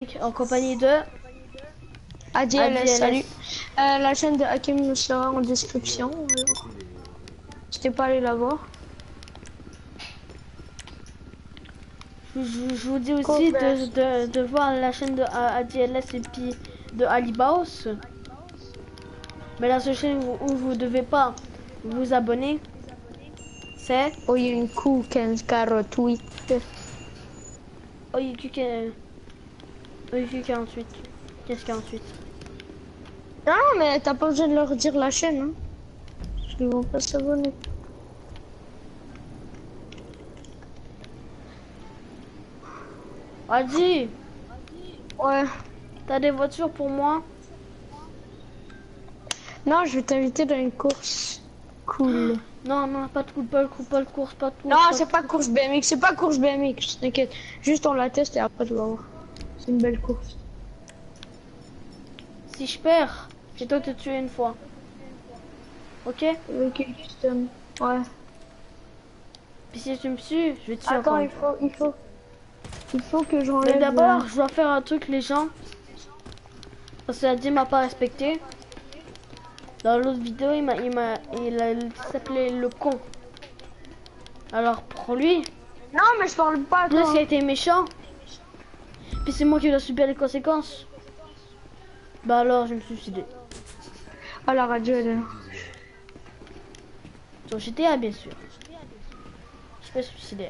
en compagnie de ADLS, salut. La chaîne de Hakim sera en description. N'hésitez pas à aller la voir. Je vous dis aussi de voir la chaîne de ADLS et puis de Alibaos. Mais la seule chaîne où vous devez pas vous abonner, c'est Oyunku Kenskaro tweet. OIQ 48. Qu'est-ce 48? Non, mais t'as pas besoin de leur dire la chaîne, hein. Parce qu'ils vont pas s'abonner. Adi, Ouais. t'as des voitures pour moi? Non, je vais t'inviter dans une course. Cool. Non, non, pas de course, pas de course, pas de course, pas de course. Non, c'est pas course BMX, c'est pas course BMX, t'inquiète. Juste on la teste et après tu vas voir. C'est une belle course. Si je perds, c'est toi te tuer une fois. Ok? Ok, custom. Ouais. Puis si tu me suis, je vais te tuer Attends, encore. il faut que j'enlève. Mais d'abord, je dois faire un truc, les gens. Parce que Adi m'a pas respecté. Dans l'autre vidéo, il s'appelait le con. Alors pour lui, Non, mais je parle pas. plus il a été méchant. Puis c'est moi qui dois subir les conséquences. Bah alors, je me suis suicidé. Ah, la radio, elle est là. Sur GTA, bien sûr. Je suis pas suicidaire.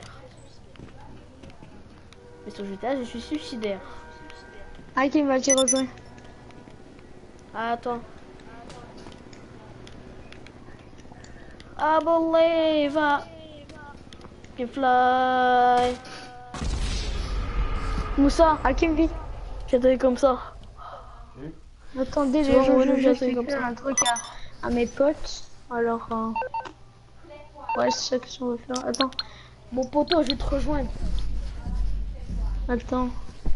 Mais sur GTA, je suis suicidaire. Ah, qui va t'y rejoindre? Ah, attends. I believe I can fly. Moussa, Hakim vit. j'étais comme ça. Attendez, Tu les vois, gens, moi, je vais j'étais comme expliquer ça. un truc à mes potes. Alors, ouais, c'est ça que on va faire. Attends, Mon poteau, je vais te rejoindre. attends.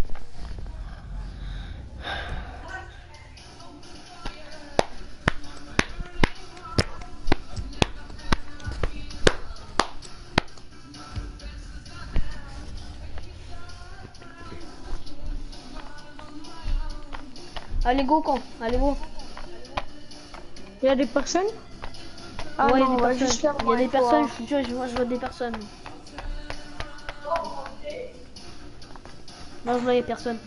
Allez, go, con. Allez, go. Il y a des personnes? Ah ouais, non, il y on a va des juste personnes. faire Il y a des une fois. personnes, je suis sûr, je vois des personnes. Non, je vois les personnes.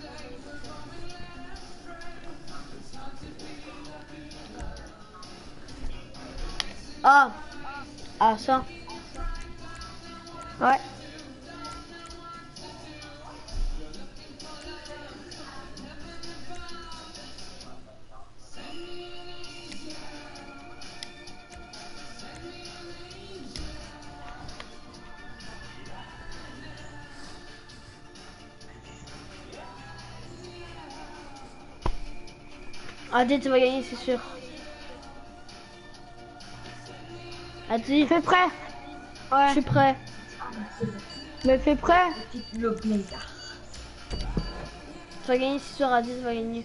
Ah! Ah, ça. Ouais. Adi, tu vas gagner, c'est sûr. Adi, Fais prêt. je Ouais. suis prêt. Mais fais prêt. Tu vas gagner, c'est sûr. Adi, tu vas gagner.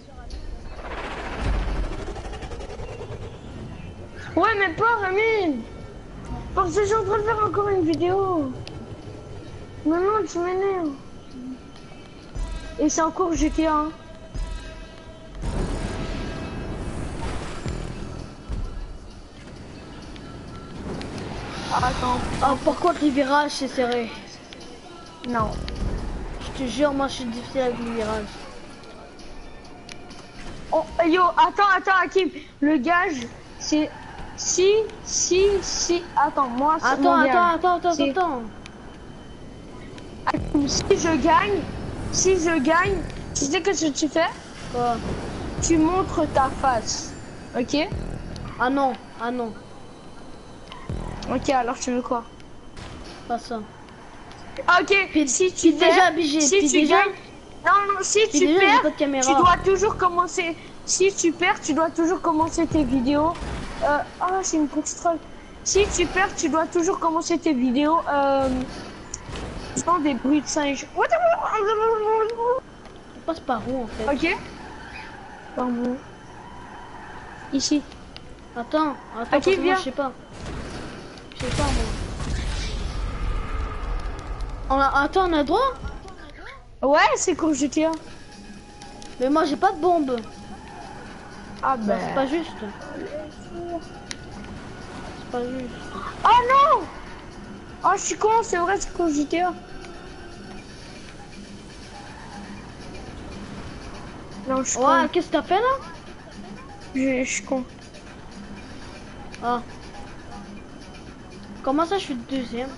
Ouais, mais pas, Rémi. Parce que je suis en train de faire encore une vidéo. Maman, tu m'énerves. Et c'est encore GTA. Hein. Attends. Ah, par contre, les virages, c'est serré. Non. Je te jure, moi, je suis difficile avec les virages. Oh, yo, attends, Hakim. Le gage, c'est si. Attends, moi, c'est Attends, mon gage. attends. Hakim, si je gagne, tu sais que ce que tu fais? Quoi? Tu montres ta face. Ok? Ah non, ah non. Ok, alors tu veux quoi? Pas ça. Ok, si tu déjà perds, obligé, si puis tu déjà- gagnes, non, si tu déjà, j'ai perds, pas de caméra. tu dois toujours commencer. Si tu perds, tu dois toujours commencer tes vidéos. Ah, c'est une course troll. Si tu perds, tu dois toujours commencer tes vidéos. Sans des bruits de singes. On passe par où, en fait? Ok. Pardon. Ici. Attends, Ok, parce que moi, viens. je sais pas. Je sais pas, moi. Attends, on a droit? Ouais, c'est course GTA. Mais moi j'ai pas de bombe. Ah Non, ben. c'est pas juste. C'est pas juste. Oh non! Oh, je suis con, c'est vrai, c'est quand GTA. Non, je suis Ouais, con. qu'est-ce que t'as fait là? Je suis con. Ah. Comment ça je suis deuxième?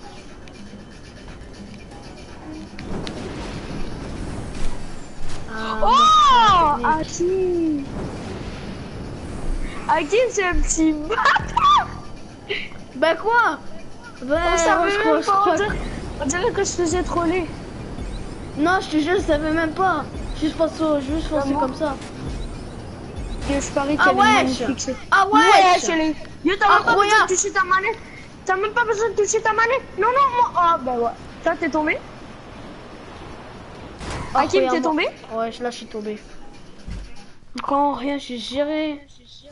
Ah, Oh! merci, technique. Hakim! Hakim, c'est un petit bâtard! Ben quoi? Ben, On savait je même pas, crois on dirait que je faisais troller. Non, je te jure, je savais même pas. Juste foncé Vraiment? comme ça. Et je parie Ah qu'elle est wesh! magnifique. Ah Wesh, wesh! elle est... Yo, t'as même pas besoin Incroyable! de toucher ta manette. T'as même pas besoin de toucher ta manette. Non, non, moi... Ah, bah ouais. Toi, t'es tombé? Hakim, t'es Incroyable. tombé? Ouais, là je suis tombé. Encore rien, j'ai géré.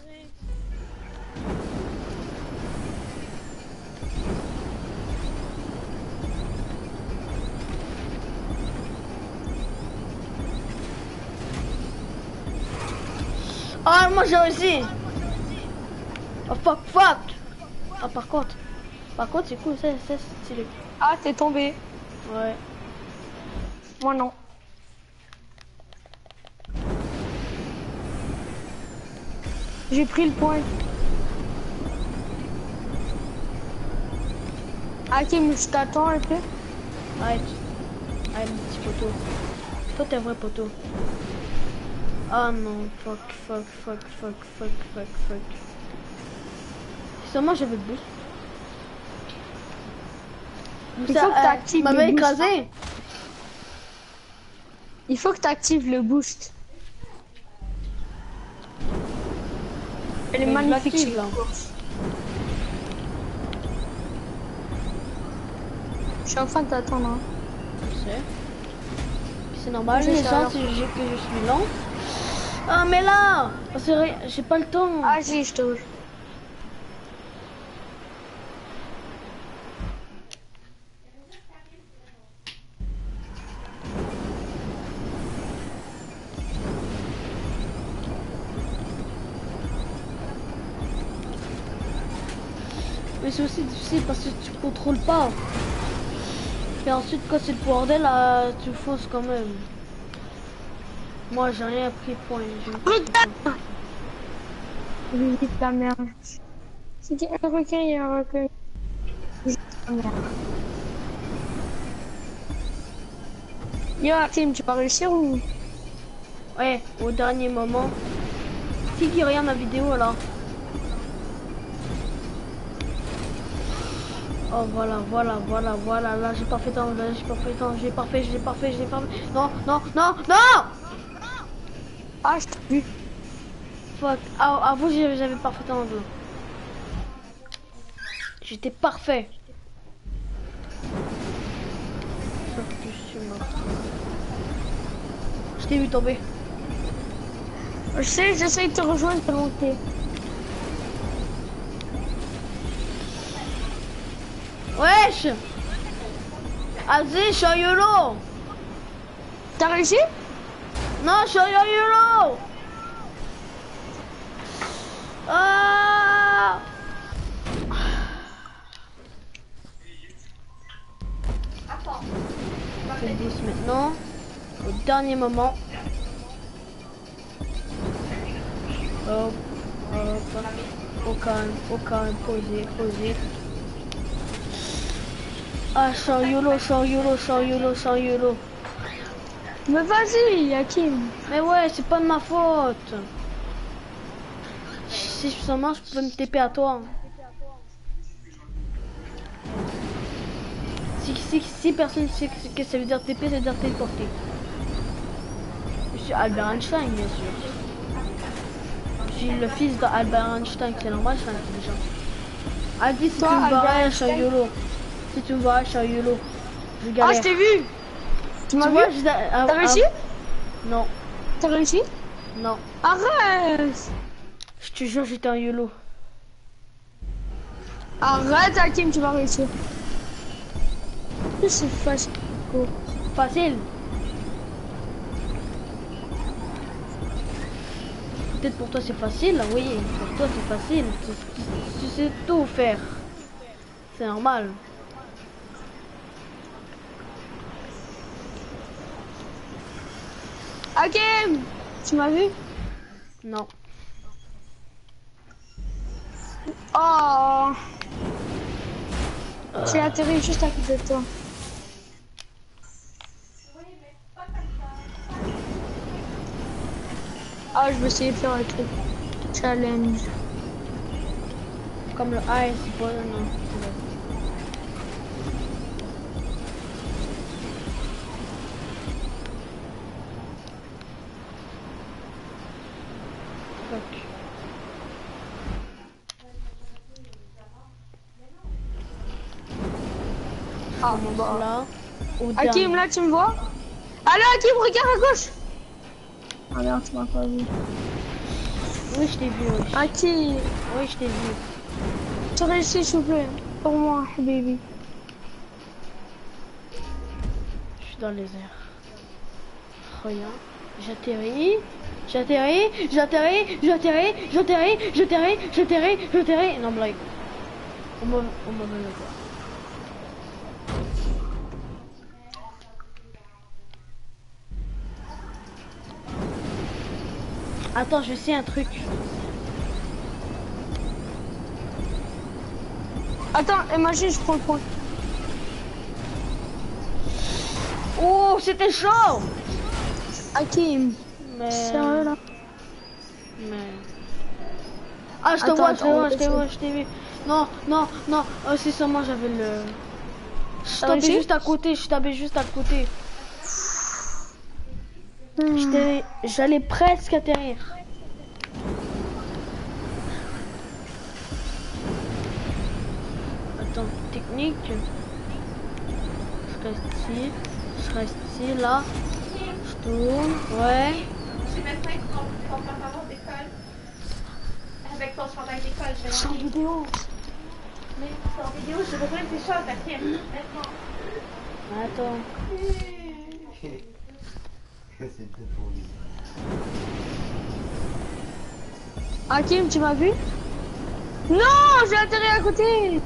Ah, moi j'ai réussi. Oh fuck, fuck. Ah, par contre, c'est cool, c'est stylé. Ah, t'es tombé. Ouais. Moi, non. J'ai pris le point. Hakim, je t'attends un peu. Arrête. Arrête, mon petit poteau. Toi, t'es un vrai poteau. Ah non, fuck. Seulement j'avais le boost. Il faut que t'actives m'avait le boost. écrasé. Il faut que t'actives le boost. Elle est Mais je magnifique, l'active, cette là. course. Je suis en train de t'attendre. Hein. Je sais. C'est normal, Je les sais gens, alors. c'est que je suis lent. Ah, mais là, c'est vrai, j'ai pas le temps. Ah si, je te... Mais c'est aussi difficile parce que tu contrôles pas. Et ensuite, quand c'est le bordel, là, tu fausses quand même. Moi, j'ai rien pris de point. Putain! Oui, ta merde. C'était un requin, il y a un requin. Ta merde. Yo, Hakim, tu vas réussir ou... Ouais, au dernier moment. Si qui regarde ma vidéo alors. Oh voilà, là j'ai pas fait temps, là j'ai pas fait temps, j'ai pas fait. Non. Ah, je t'ai vu. Fuck, ah vous j'avais parfait temps. J'étais parfait. Sauf que je suis mort. Je t'ai vu tomber. Je sais, j'essaie de te rejoindre pour monter. Wesh! Vas-y, je suis en YOLO! T'as réussi? Non, je suis en YOLO! Ah! C'est le boost maintenant. Au dernier moment. Hop, au calme, posé. Ah, je suis en YOLO. Mais vas-y, Hakim. Mais ouais, c'est pas de ma faute. Si seulement je peux me TP à toi. Si personne sait ce que ça veut dire TP, ça veut dire téléporter. Je suis Albert Einstein, bien sûr. Je suis le fils d'Albert Einstein, c'est normal, je suis intelligent. Aldi, si tu me vois, je suis en YOLO. Si tu me vois, je suis en YOLO. Je Ah, galère. je t'ai vu. Tu m'as vu? T'as réussi? Non, T'as réussi? non. Arrête! Je te jure, j'étais en YOLO. Arrête, Hakim, tu vas réussir. C'est facile. Facile. peut-être pour toi c'est facile, oui, pour toi c'est facile, tu sais tout faire. C'est normal. Hakim, tu m'as vu? Non. Oh, j'ai atterri juste à côté de toi. Ah, je vais essayer de faire un truc. Challenge. Comme le ice, bon, non. Fuck. Ah, bah. Là. Au Hakim, dernier. là, tu me vois? Allez, Hakim, regarde à gauche. Ah merde, tu m'as pas vu. Oui, je t'ai vu, oui. Hakim, Oui, je t'ai vu. tu réussis, s'il vous plaît. Pour moi, baby. Je suis dans les airs. Regarde. J'atterris. J'atterris. J'atterris. J'atterris. J'atterris. J'atterris. J'atterris. J'atterris. Non, blague. On m'a vu le voir. Attends, je vais essayer un truc. Attends, imagine, je prends le point. Oh, c'était chaud. Hakim, Mais... sérieux là? Mais... Ah, je te Attends, vois, attends, je t'ai vu, je t'ai vu. Non, non, non. Oh, c'est seulement j'avais le... Je tapais réussi? juste à côté, je tapais juste à côté. J'allais presque atterrir. Attends, technique. Je reste ici. Je reste ici, là. Je tourne, ouais. C'est maintenant que ton pantalon d'école. Avec ton chandail d'école, je vais C'est en vidéo. Mais c'est en vidéo, j'ai besoin de tes choses, Hakim. Maintenant. Attends. C'est peut-être pour lui. Hakim, tu m'as vu? Non, j'ai atterri à côté.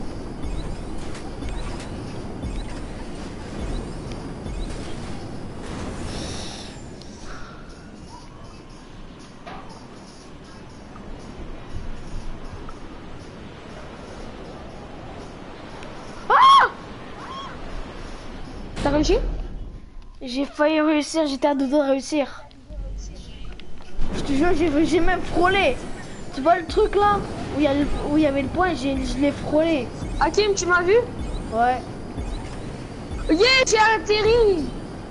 T'as réussi? J'ai failli réussir, j'étais à deux doigts de réussir. Je te jure, j'ai même frôlé. Tu vois le truc là où il y avait le point, je l'ai frôlé. Hakim, tu m'as vu? Ouais. Yeah, j'ai atterri.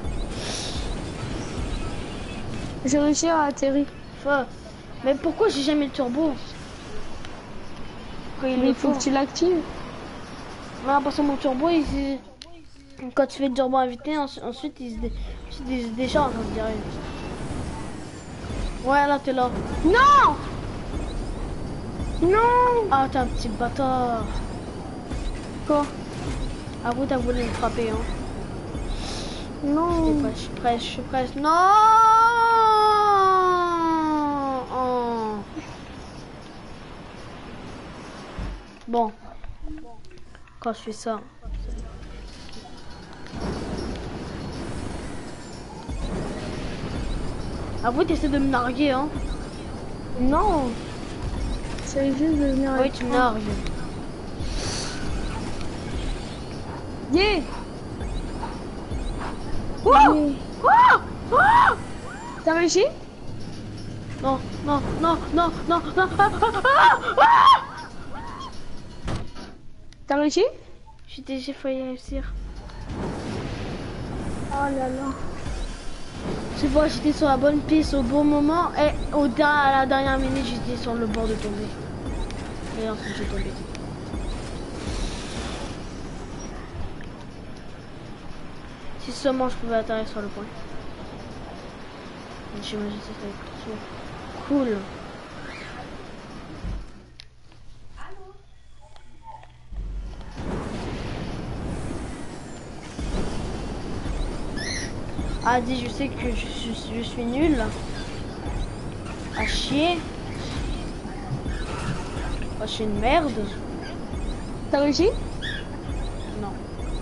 J'ai réussi à atterrir. Enfin, mais pourquoi j'ai jamais le turbo? Quand Mais il faut que tu l'actives. Non, parce que mon turbo, quand tu fais le turbo invité, ensuite il se décharge, on dirait. Ouais, là t'es là. Non! Non! Ah, t'es un petit bâtard. Quoi? Avoue, t'as voulu me frapper, hein. Non! Je suis presse, je suis presse. Non! Oh. Bon. Quand je fais ça. Avoue, t'essaies de me narguer, hein. Non! C'est juste de venir Oui, avec tu me toi. nargues. Yeah! Wow! Yeah. Wow! Wow! T'as réussi? Non, non, non, non, non, non. Ah! T'as réussi? J'ai failli réussir. Oh là là. Tu vois, j'étais sur la bonne piste au bon moment et à la dernière minute, j'étais sur le bord de tomber. Et ensuite, j'ai tombé. Si seulement je pouvais atterrir sur le point. J'imagine que ça serait trop cool. Adi, je sais que je suis nulle. À chier. Oh, je suis une merde. T'as réussi? Non.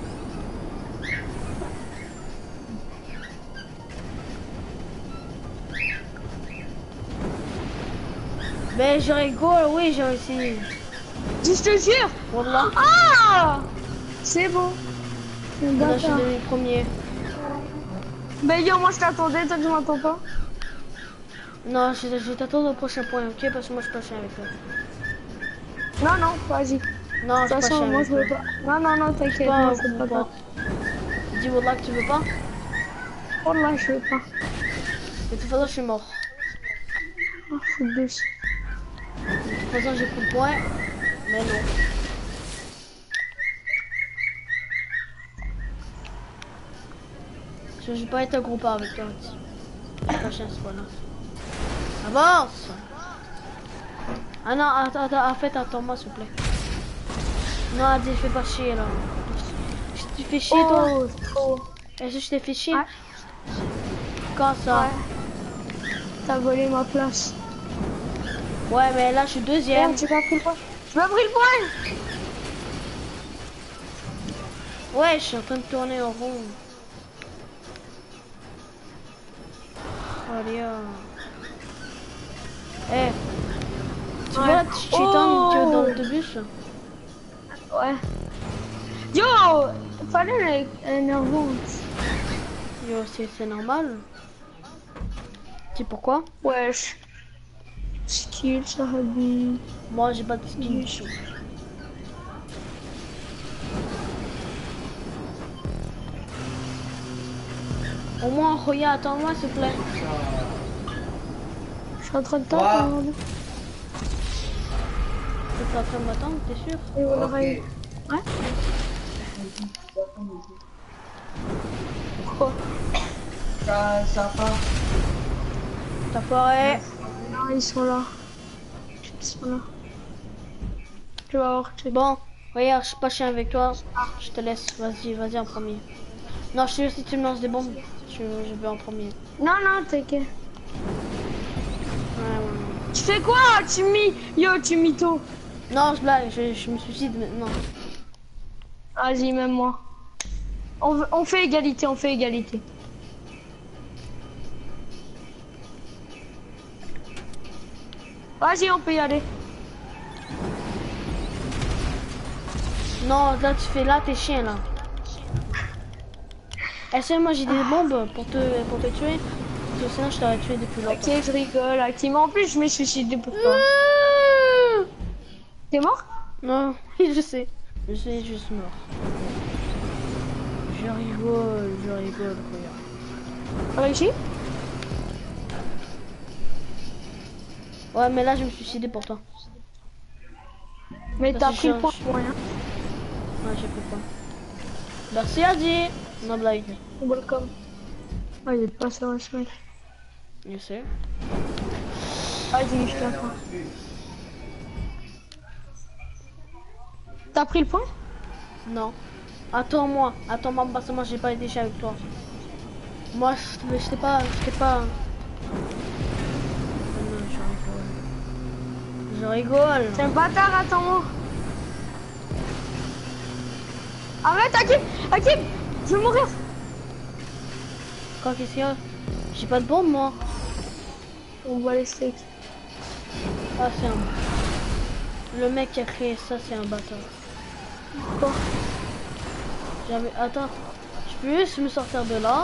Ben je rigole, oui j'ai réussi. Je te jure. Wallah. Ah! C'est bon. Là je suis D'accord. devenu premier. Ben yo, moi je t'attendais, toi tu m'entends pas? Non, je t'attends au prochain point, ok? Parce que moi je suis pas chien avec toi. Non, non, vas-y. Non, De je suis toute pas façon, chien moi avec je toi. veux pas. Non, non, non, t'inquiète, Pas moi un je veux coup, pas. pas. Dis Wallah que tu veux pas. Oh là, je veux pas. De toute façon je suis mort. Oh, fou de bus. De toute façon j'ai pris le point. Mais non. Je vais pas être un groupe avec toi. Je suis pas chien c'est pas là. Avance! Ah non, attends, en fait, attends-moi s'il te plaît. Non, Adi, fais pas chier là. Tu fais chier toi? Oh, trop. Est-ce que je t'ai fait chier? Ouais. Quand ça? Ouais. T'as volé ma place. Ouais, mais là je suis deuxième. Tu m'as pris le point. Tu m'as pris le point. Ouais, je suis en train de tourner en rond. Allez, eh, tu vois la petite chétane qui est dans l'autobus? Ouais. Yo, fallait l'énervant. Yo, c'est normal. Tu sais pourquoi? Wesh. Skill, ça habille. Moi, j'ai pas de skin du tout. Au moins, Roya, attends-moi, s'il te plaît. Je suis en train de t'attendre. T'es en train de m'attendre, t'es sûr? Et on aurait... Ouais. Pourquoi? Ça part. T'as foiré. Non, ils sont là. Ils sont là. Tu vas voir. Bon, regarde, je suis pas chien avec toi. Je te laisse, vas-y en premier. Non, je te jure, si tu me lances des bombes, je vais en premier. Non, non, t'inquiète. Ouais. Tu fais quoi? Tu mytho. Non, je blague, je me suicide maintenant. Vas-y, même moi. On fait égalité, on fait égalité. Vas-y, on peut y aller. Non, là tu fais là, t'es chien là. Est-ce que moi j'ai des bombes pour te tuer? Parce que sinon je t'aurais tué depuis longtemps. Ok, je rigole, Hakim. En plus, je me suis suicidé pour toi. T'es mort? Non, je sais, juste mort. Je rigole, regarde. Réussi? Ouais, mais là je me suis suicidé pour toi. Mais Parce t'as que pris le point pour rien. Ouais, j'ai pris le point. Merci Adi. Non, blague. Welcome. Ah, il est pas ça, ce mec. Je sais. Vas-y, je t'attends. T'as pris le point? Non. Attends-moi, parce que moi j'ai pas été chien avec toi. Moi je t'ai pas. Non, je rigole. C'est un bâtard, attends-moi. Arrête, Hakim, je vais mourir. Quoi, qu'est-ce qu'il y a? J'ai pas de bombe moi. On voit les steaks. Ah, c'est un. Le mec qui a créé ça, c'est un bâtard. Quoi? Attends, je peux juste me sortir de là.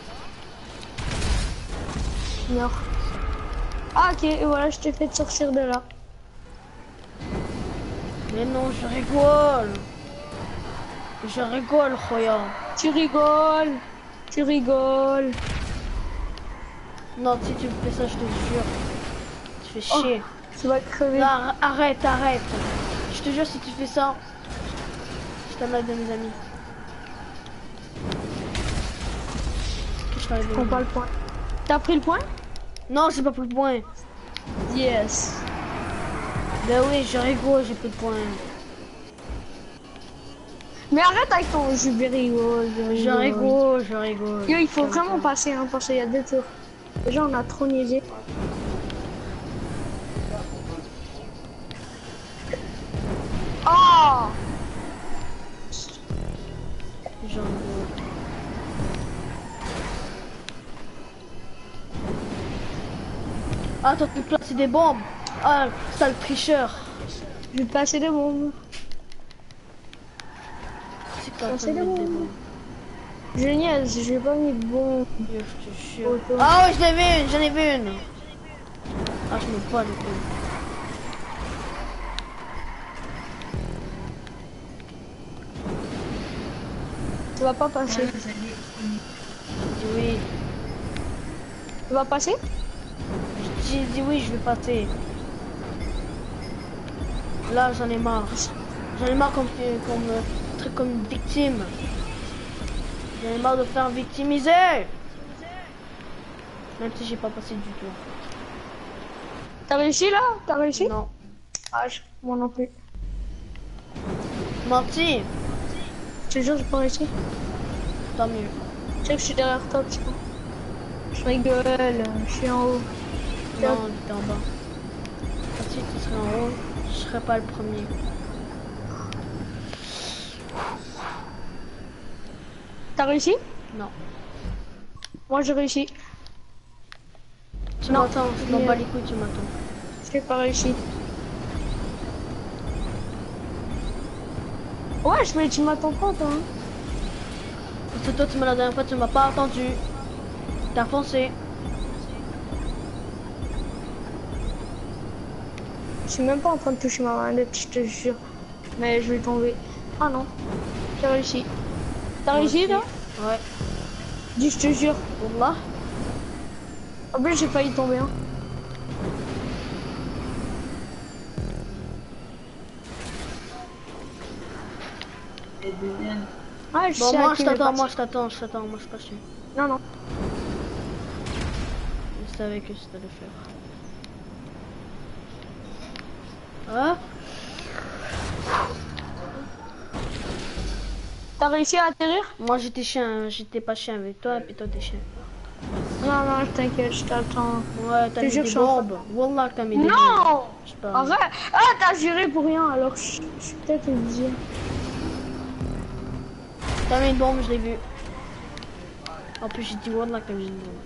Meurs. Ah, ok, et voilà, je t'ai fait sortir de là. Mais non, je rigole. Je rigole, Roya. Tu rigoles. Non, si tu me fais ça, je te jure. Tu fais chier. Tu vas crever. Non, arrête. Je te jure, si tu fais ça, je t'amène de mes amis. Je prends pas le point. T'as pris le point? Non, j'ai pas pris le point. Yes. Ben oui, je rigole, j'ai pris le point. Mais arrête avec ton jus rigole. Je rigole. Yo, il faut vraiment passer, hein, parce qu'il y a 2 tours. Déjà, on a trop niaisé. Oh! Genre... Ah, t'as pu placer des bombes. Ah, sale tricheur. Je vais passer des bombes. C'est quoi Passer ça, des mettre des bombes. bombes? Génial, j'ai pas mis de bombes. Yo, je te jure. Auto. Ah ouais, j'en ai vu une. Ah, je me bats les couilles. Tu vas pas passer. J'ai dit oui. Tu vas passer? J'ai dit oui, je vais passer. Là, j'en ai marre. J'en ai marre comme une victime. J'en ai marre de faire victimiser. Même si j'ai pas passé du tout. T'as réussi là? T'as réussi? Non. Ah, moi non plus. Menti. Je te jure, j'ai pas réussi. Tant mieux. Tu sais que je suis derrière toi, tu vois. Je rigole, je suis en haut. Non, t'es en bas. Si tu serais en haut, je serais pas le premier. T'as réussi? Non. Moi j'ai réussi. Tu Non. m'attends, je m'en bats les couilles, tu m'attends. J'ai pas réussi. Ouais, mais tu m'attends pas toi. Hein. Parce que toi, la dernière fois, tu m'as pas attendu. T'as foncé. Je suis même pas en train de toucher ma manette, je te jure. Mais je vais tomber. Ah non, j'ai réussi. T'as réussi là? Ouais. Dis, je te jure. Wallah. En plus, j'ai failli tomber. Hein. Ah, je Bon, sais à moi, qui je il est t'attends, parti. moi, je suis pas sûr. Non, non. Je savais que c'était le faire. Ah? T'as réussi à atterrir? Moi, j'étais pas chien avec toi, et puis toi, t'es chien. Non, non, t'inquiète, je t'attends. Ouais, t'as Je mis jure, des je suis en bombes. Wallah, t'as mis des bombes. Non! Je sais pas. Arrête! Ah, t'as juré pour rien, alors je suis peut-être le dire. T'as mis une bombe, je l'ai vu. En plus, j'ai dit Wallah, t'as mis une bombe.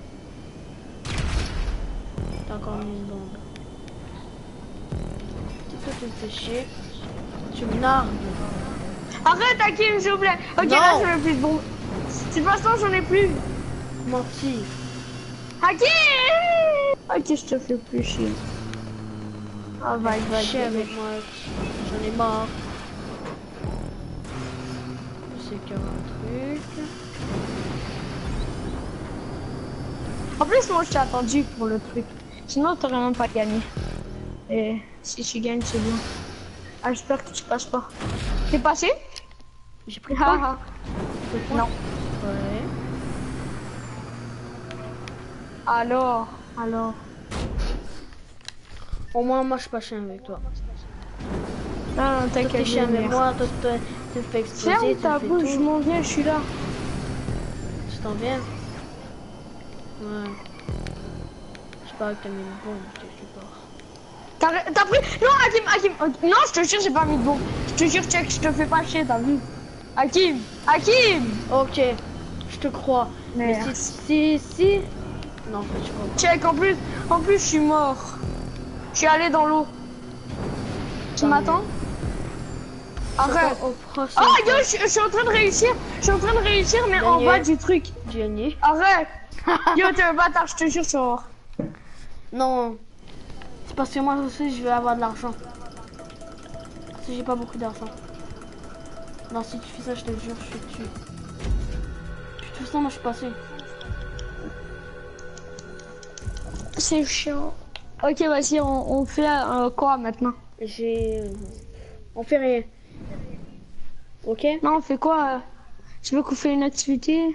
T'as encore mis une bombe. Si toi, tu me fais chier, tu me nargues. Arrête, Hakim, s'il vous plaît. Ok, Non. là, j'en ai plus de bombes. De toute façon, j'en ai plus. Menti. Hakim! Ok, je te fais plus chier. Ah, va, Chier avec moi. J'en ai marre. Je sais qu'il y aura un truc. En plus, moi, je t'ai attendu pour le truc. Sinon, t'aurais même pas gagné. Et si tu gagnes, c'est bien. Ah, j'espère que tu passes pas. T'es passé? J'ai pris Ah, quoi? ah. Non. Ouais. Alors. Au moins, moi, je suis pas chien avec toi. Non, non, Toi, t'inquiète. t'es chien avec moi, toi, tu me fais exploser, Ferme tu ta me fais bouche, je tout. m'en viens, je suis là. Tu t'en viens? Ouais. Je sais pas que t'as mis une bombe quelque part. T'as pris... Non, Hakim. Non, je te jure, j'ai pas mis de bombe. Je te jure, check, je te fais pas chier, t'as vu? Hakim. Ok, je te crois. Mais Merde. si... Non, en fait, je crois pas. Check, en plus, je suis mort. Je suis allé dans l'eau. Tu Tant m'attends? Arrête. Au prochain. Oh, yo, je suis en train de réussir. Mais en Gagné. bas du truc. Gagné. Arrête. Yo, t'es un bâtard, je te jure, tu vas voir. Non. C'est parce que moi aussi, je vais avoir de l'argent. Parce que j'ai pas beaucoup d'argent. Non, si tu fais ça, je te jure, je te tue. De toute façon, moi, je suis passé. C'est chiant. Ok, vas-y, on fait quoi maintenant? On fait rien. Ok? Non, on fait quoi? Tu veux qu'on fait une activité?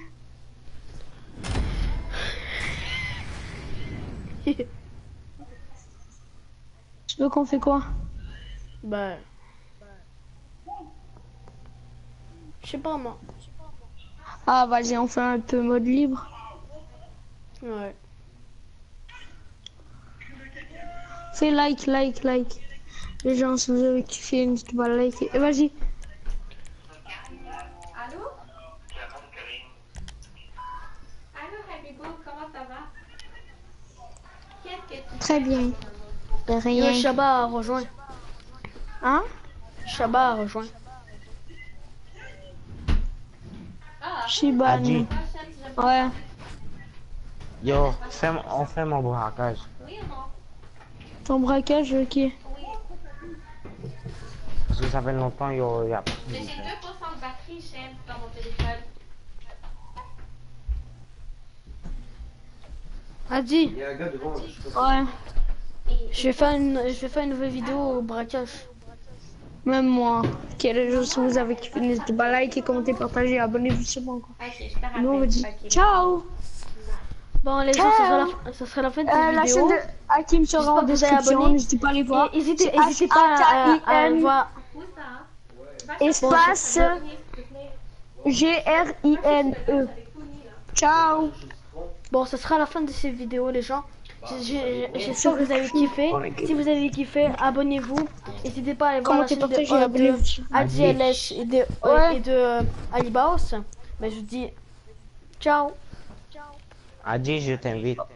Tu veux qu'on fait quoi? Bah... Je sais pas, moi. Ah, vas-y, on fait un peu mode libre. Ouais. Fais like. Les gens, si vous avez kiffé, n'hésitez pas à liker. Et vas-y. Allô? Allô, Habibou, comment ça va? Qu'est-ce que tu Très bien. De Yo, rien. Shabba a rejoint. Hein? Shabba a rejoint. Shiba. Adi, Ouais. yo, on fait mon braquage. Oui ou non? Ton braquage, ok. Oui. Parce que ça fait longtemps, yo, y a pas. Mais j'ai 2% de batterie, Shem, dans mon téléphone. Adi, Ouais. je vais faire une nouvelle vidéo au braquage. Même moi. Quel jeu si vous avez kiffé, n'hésitez pas à liker, commenter, partager, abonnez-vous sur mon compte. Ok, je te rappelle. Nous on vous dit Ok. ciao. Bon, les gens, ça sera la fin de cette La chaîne vidéo. de Hakim sera en J'espère que vous avez description, abonné. n'hésitez pas à aller voir. Et n'hésitez C'est n'hésitez pas à H-A-K-I-M. voir. Où ça? Espace G-R-I-N-E. Ciao. Bon, ça sera la fin de cette vidéo, les gens. J'espère que vous avez kiffé. Si vous avez kiffé, abonnez-vous. N'hésitez pas à aller voir la Commentez, chaîne partagez, de abonnez-vous. ADLS Ouais. et de Alibaos. Mais je vous dis ciao. Adi, je t'invite.